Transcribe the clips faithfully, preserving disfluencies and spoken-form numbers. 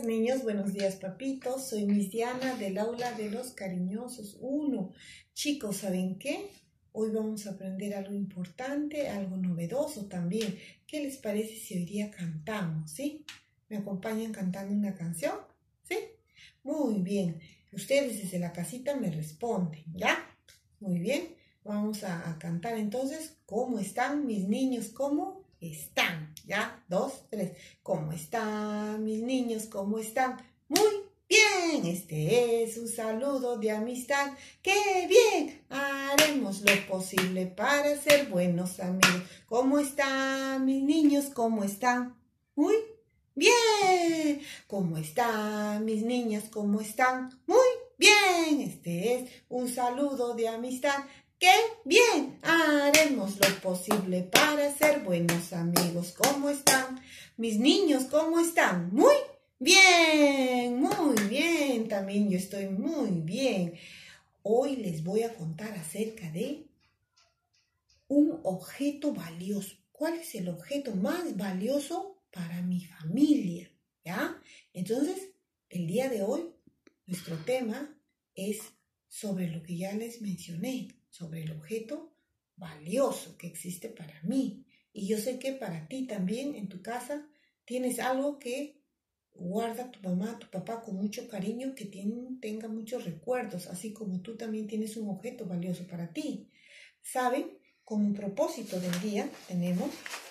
días, niños. Buenos días, papitos. Soy Miss Diana del aula de los cariñosos uno. Chicos, ¿saben qué? Hoy vamos a aprender algo importante, algo novedoso también. ¿Qué les parece si hoy día cantamos, sí? ¿Me acompañan cantando una canción? ¿Sí? Muy bien. Ustedes desde la casita me responden, ¿ya? Muy bien. Vamos a, a cantar entonces. ¿Cómo están mis niños? ¿Cómo están? ¿Ya? Dos, tres. ¿Cómo están mis niños? ¿Cómo están? Muy bien. Este es un saludo de amistad. ¡Qué bien! Haremos lo posible para ser buenos amigos. ¿Cómo están mis niños? ¿Cómo están? Muy bien. ¿Cómo están mis niñas? ¿Cómo están? Muy bien. Este es un saludo de amistad. ¡Qué bien! Haremos lo posible para ser buenos amigos. ¿Cómo están? Mis niños, ¿cómo están? Muy bien, muy bien. También yo estoy muy bien. Hoy les voy a contar acerca de un objeto valioso. ¿Cuál es el objeto más valioso para mi familia? ¿Ya? Entonces, el día de hoy, nuestro tema es sobre lo que ya les mencioné, sobre el objeto valioso que existe para mí. Y yo sé que para ti también en tu casa tienes algo que guarda tu mamá, tu papá con mucho cariño, que tiene, tenga muchos recuerdos, así como tú también tienes un objeto valioso para ti. ¿Saben? Como propósito del día tenemos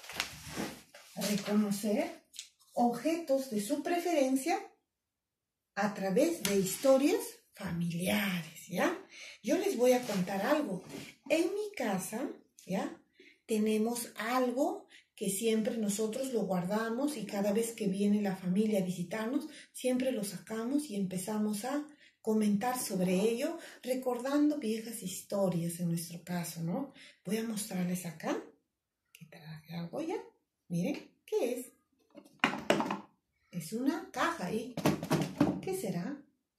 reconocer objetos de su preferencia a través de historias familiares, ¿ya? Yo les voy a contar algo. En mi casa, ¿ya? Tenemos algo que siempre nosotros lo guardamos y cada vez que viene la familia a visitarnos, siempre lo sacamos y empezamos a comentar sobre ello, recordando viejas historias en nuestro caso, ¿no? Voy a mostrarles acá, que traje algo ya. Miren, ¿qué es? Es una caja ahí. ¿Qué será?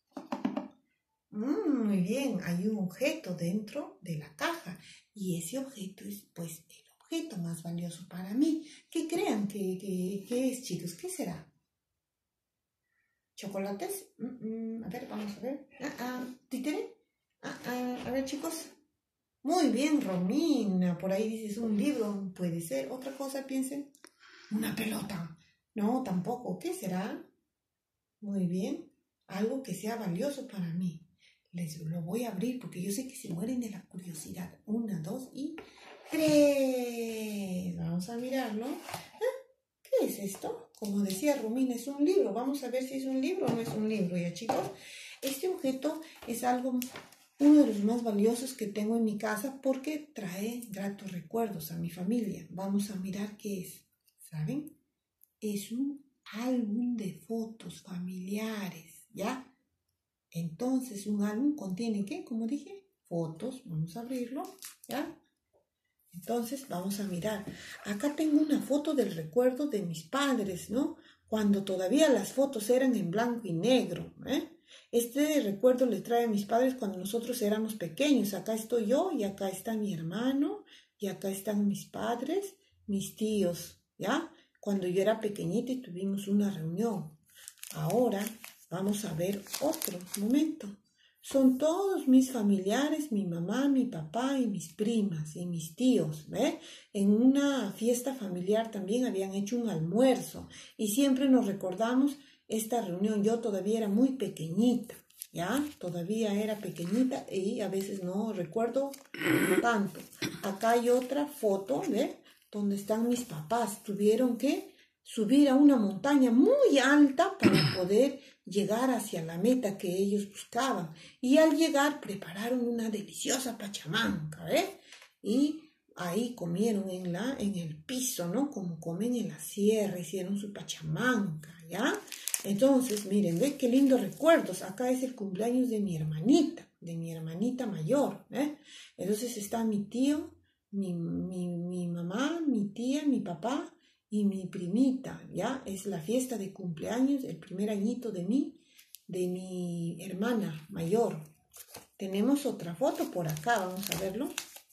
Mm, muy bien, hay un objeto dentro de la caja y ese objeto es pues el objeto más valioso para mí. ¿Qué crean que, que, que es, chicos? ¿Qué será? ¿Chocolates? Mm, mm, a ver, vamos a ver. Ah, ah, ¿títere? Ah, ah, a ver, chicos. Muy bien, Romina. Por ahí dices un libro. Puede ser. ¿Otra cosa piensen? Una pelota. No, tampoco. ¿Qué será? Muy bien. Algo que sea valioso para mí. Les lo voy a abrir porque yo sé que se mueren de la curiosidad. Una, dos y tres. Vamos a mirarlo. ¿Ah? ¿Qué es esto? Como decía Romina, es un libro. Vamos a ver si es un libro o no es un libro, ¿ya, chicos? Este objeto es algo, uno de los más valiosos que tengo en mi casa porque trae gratos recuerdos a mi familia. Vamos a mirar qué es. ¿Saben? Es un álbum de fotos familiares, ¿ya? Entonces, un álbum contiene, ¿qué? Como dije, fotos. Vamos a abrirlo, ¿ya? Entonces, vamos a mirar. Acá tengo una foto del recuerdo de mis padres, ¿no? Cuando todavía las fotos eran en blanco y negro, ¿eh? Este recuerdo le trae a mis padres cuando nosotros éramos pequeños. Acá estoy yo y acá está mi hermano y acá están mis padres, mis tíos, ¿ya? Cuando yo era pequeñita y tuvimos una reunión. Ahora vamos a ver otro momento. Son todos mis familiares, mi mamá, mi papá y mis primas y mis tíos, ¿ve? En una fiesta familiar también habían hecho un almuerzo y siempre nos recordamos esta reunión. Yo todavía era muy pequeñita, ¿ya? Todavía era pequeñita y a veces no recuerdo tanto. Acá hay otra foto, ¿ve? Donde están mis papás. Tuvieron que subir a una montaña muy alta para poder llegar hacia la meta que ellos buscaban. Y al llegar prepararon una deliciosa pachamanca, ¿eh? Y ahí comieron en, la, en el piso, ¿no? Como comen en la sierra, hicieron su pachamanca, ¿ya? Entonces, miren, ¿ve? Qué lindos recuerdos. Acá es el cumpleaños de mi hermanita, de mi hermanita mayor, ¿eh? Entonces está mi tío, mi, mi, mi mamá, mi tía, mi papá y mi primita, ¿ya? Es la fiesta de cumpleaños, el primer añito de mí, de mi hermana mayor. Tenemos otra foto por acá, vamos a verlo.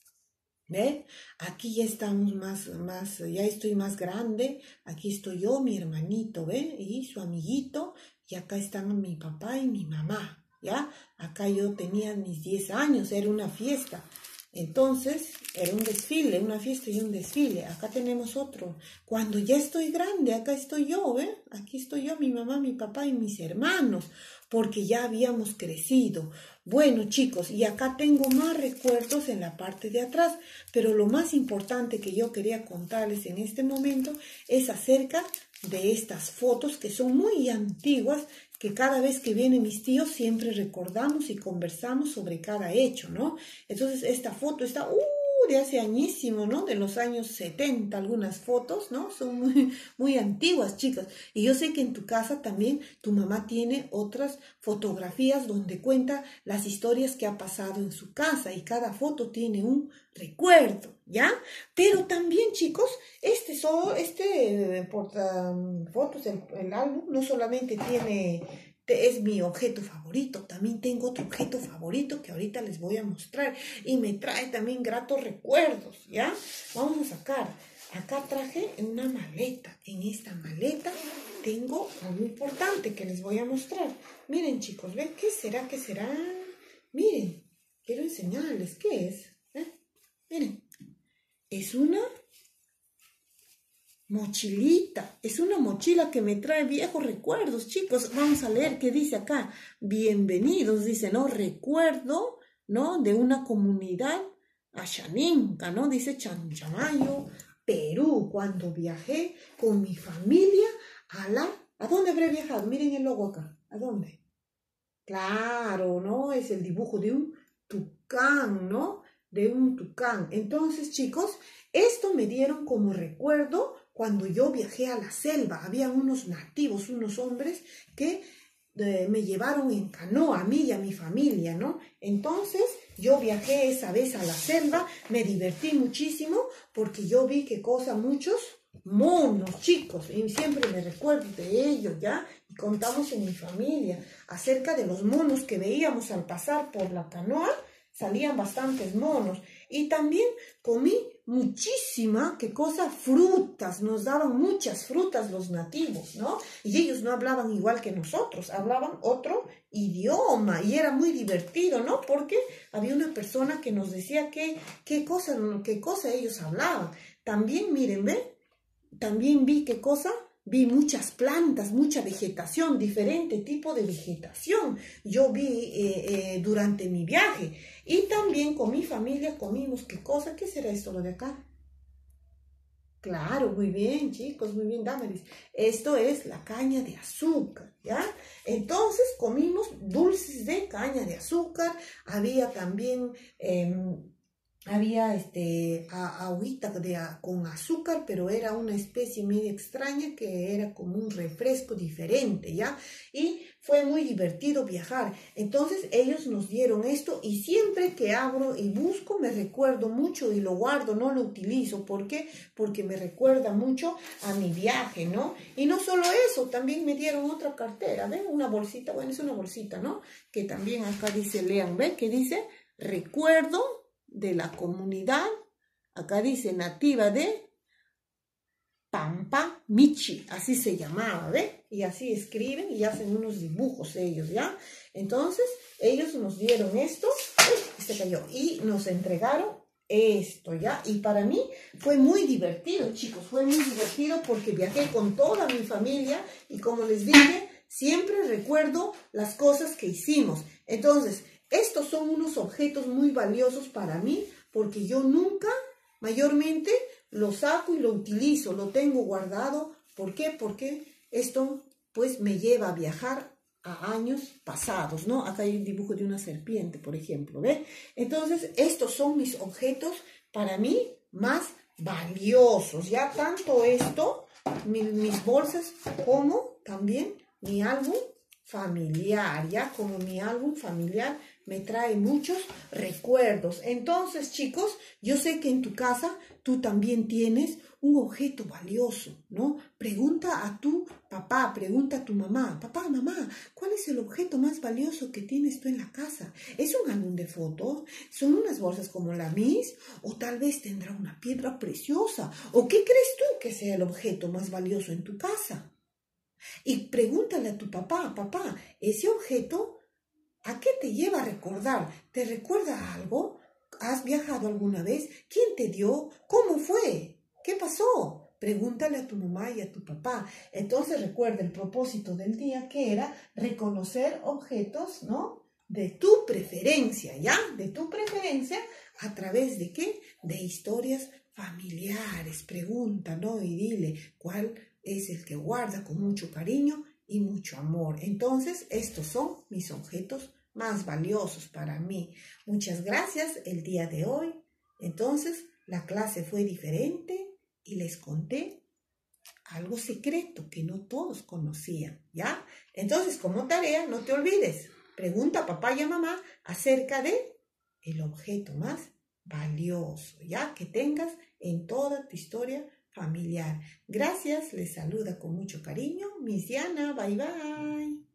¿Ve? Aquí ya estamos más, más, ya estoy más grande. Aquí estoy yo, mi hermanito, ¿ve? Y su amiguito. y acá están mi papá y mi mamá, ¿ya? Acá yo tenía mis diez años, era una fiesta. Entonces, era un desfile, una fiesta y un desfile. Acá tenemos otro. Cuando ya estoy grande, acá estoy yo, ¿eh? Aquí estoy yo, mi mamá, mi papá y mis hermanos, porque ya habíamos crecido. Bueno, chicos, y acá tengo más recuerdos en la parte de atrás, pero lo más importante que yo quería contarles en este momento es acerca de estas fotos que son muy antiguas, que cada vez que vienen mis tíos siempre recordamos y conversamos sobre cada hecho, ¿no? Entonces esta foto está uh, de hace añísimo, ¿no? De los años setenta, algunas fotos, ¿no? Son muy, muy antiguas, chicas. Y yo sé que en tu casa también tu mamá tiene otras fotografías donde cuenta las historias que ha pasado en su casa y cada foto tiene un recuerdo, ¿ya? Pero también, chicos, este, so, este porta fotos, el, el álbum, no solamente tiene, es mi objeto favorito, también tengo otro objeto favorito que ahorita les voy a mostrar y me trae también gratos recuerdos, ¿ya? Vamos a sacar, acá traje una maleta, en esta maleta tengo algo importante que les voy a mostrar. Miren, chicos, ¿ven? ¿Qué será? ¿Qué será? Miren, quiero enseñarles qué es. ¿Eh? Miren, es una mochilita, es una mochila que me trae viejos recuerdos, chicos. Vamos a leer qué dice acá. Bienvenidos, dice, ¿no? Recuerdo, ¿no? De una comunidad ashaninka, ¿no? Dice Chanchamayo, Perú, cuando viajé con mi familia a la... ¿A dónde habré viajado? Miren el logo acá. ¿A dónde? Claro, ¿no? Es el dibujo de un tucán, ¿no? De un tucán. Entonces, chicos, esto me dieron como recuerdo cuando yo viajé a la selva. Había unos nativos, unos hombres que eh, me llevaron en canoa, a mí y a mi familia, ¿no? Entonces, yo viajé esa vez a la selva, me divertí muchísimo porque yo vi qué cosa, muchos monos, chicos, y siempre me recuerdo de ellos, ¿ya? Y contamos en mi familia acerca de los monos que veíamos al pasar por la canoa. Salían bastantes monos y también comí muchísima, qué cosa, frutas, nos daban muchas frutas los nativos, ¿no? Y ellos no hablaban igual que nosotros, hablaban otro idioma y era muy divertido, ¿no? Porque había una persona que nos decía qué, qué cosa, qué cosa ellos hablaban. También, miren, ¿ven? También vi qué cosa. Vi muchas plantas, mucha vegetación, diferente tipo de vegetación. Yo vi eh, eh, durante mi viaje. Y también con mi familia comimos, ¿qué cosa? ¿Qué será esto lo de acá? Claro, muy bien, chicos, muy bien, Damaris. Esto es la caña de azúcar, ¿ya? Entonces comimos dulces de caña de azúcar. Había también... Eh, Había este, agüita de, con azúcar, pero era una especie medio extraña que era como un refresco diferente, ¿ya? Y fue muy divertido viajar. Entonces ellos nos dieron esto y siempre que abro y busco me recuerdo mucho y lo guardo, no lo utilizo. ¿Por qué? Porque me recuerda mucho a mi viaje, ¿no? Y no solo eso, también me dieron otra cartera, ¿ven? Una bolsita, bueno, es una bolsita, ¿no? Que también acá dice, lean, ¿ven? Que dice, recuerdo de la comunidad, acá dice nativa de Pampa Michi, así se llamaba, ¿ve? Y así escriben y hacen unos dibujos ellos, ¿ya? Entonces, ellos nos dieron esto, y se cayó, y nos entregaron esto, ¿ya? Y para mí fue muy divertido, chicos, fue muy divertido porque viajé con toda mi familia y como les dije, siempre recuerdo las cosas que hicimos. Entonces, estos son unos objetos muy valiosos para mí porque yo nunca, mayormente, lo saco y lo utilizo, lo tengo guardado. ¿Por qué? Porque esto, pues, me lleva a viajar a años pasados, ¿no? Acá hay un dibujo de una serpiente, por ejemplo, ¿ve? Entonces, estos son mis objetos para mí más valiosos, ¿ya? Tanto esto, mi, mis bolsas, como también mi álbum familiar, ya como mi álbum familiar me trae muchos recuerdos. Entonces, chicos, yo sé que en tu casa tú también tienes un objeto valioso, ¿no? Pregunta a tu papá, pregunta a tu mamá, papá, mamá, ¿cuál es el objeto más valioso que tienes tú en la casa? ¿Es un álbum de fotos? ¿Son unas bolsas como la Miss? ¿O tal vez tendrá una piedra preciosa? ¿O qué crees tú que sea el objeto más valioso en tu casa? Y pregúntale a tu papá, papá, ¿ese objeto a qué te lleva a recordar? ¿Te recuerda algo? ¿Has viajado alguna vez? ¿Quién te dio? ¿Cómo fue? ¿Qué pasó? Pregúntale a tu mamá y a tu papá. Entonces recuerda el propósito del día, que era reconocer objetos, ¿no? De tu preferencia, ¿ya? De tu preferencia, ¿a través de qué? De historias familiares. Pregunta, ¿no? Y dile cuál es el que guarda con mucho cariño y mucho amor. Entonces, estos son mis objetos más valiosos para mí. Muchas gracias el día de hoy. Entonces, la clase fue diferente y les conté algo secreto que no todos conocían, ¿ya? Entonces, como tarea, no te olvides, pregunta a papá y a mamá acerca de el objeto más valioso, ¿ya? Que tengas en toda tu historia familiar. Gracias, les saluda con mucho cariño Miss Diana. Bye, bye.